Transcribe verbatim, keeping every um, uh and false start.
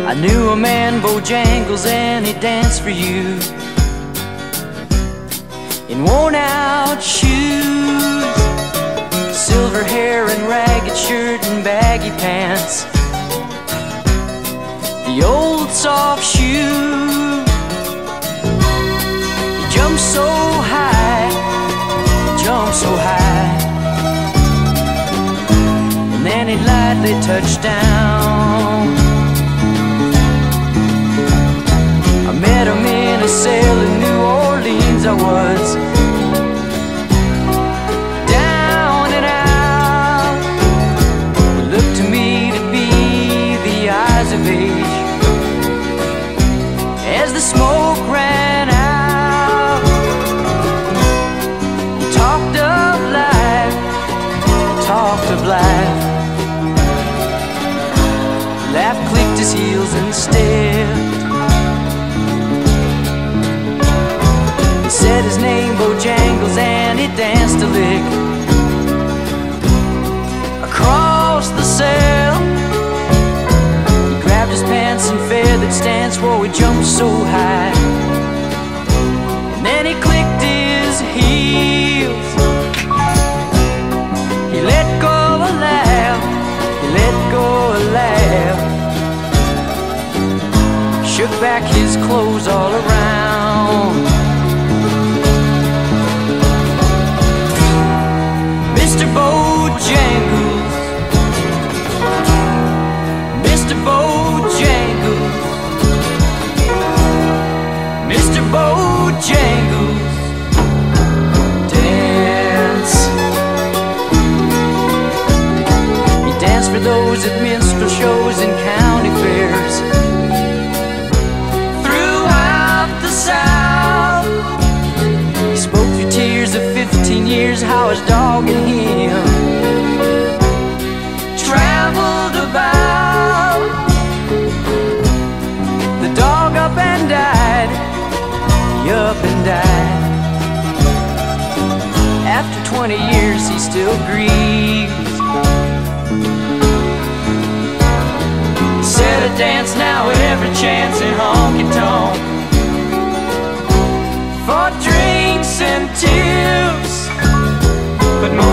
I knew a man, Bojangles, and he danced for you in worn out shoes, silver hair and ragged shirt and baggy pants, the old soft shoe. He jumped so high, jumped so high, and then he lightly touched down. I met him in a cell in New Orleans. I was down and out. It looked to me to be the eyes of age as the smoke ran out. He talked of life, talked of life. Laugh clicked his heels and stepped. He said his name, Bojangles, and he danced a lick across the cell. He grabbed his pants and feathered stance, whoa, he jumped so high, and then he clicked his heels. He let go a laugh, he let go a laugh, shook back his clothes all around. Mister Bojangles, Mister Bojangles, Mister Bojangles, dance. He danced for those at minstrel shows and county fairs throughout the South. He spoke through tears of fifteen years, how his dog and him traveled about. The dog up and died, he up and died. After twenty years he still grieves. He said I dance now at every chance in honky-tonk for drinks and tips, but more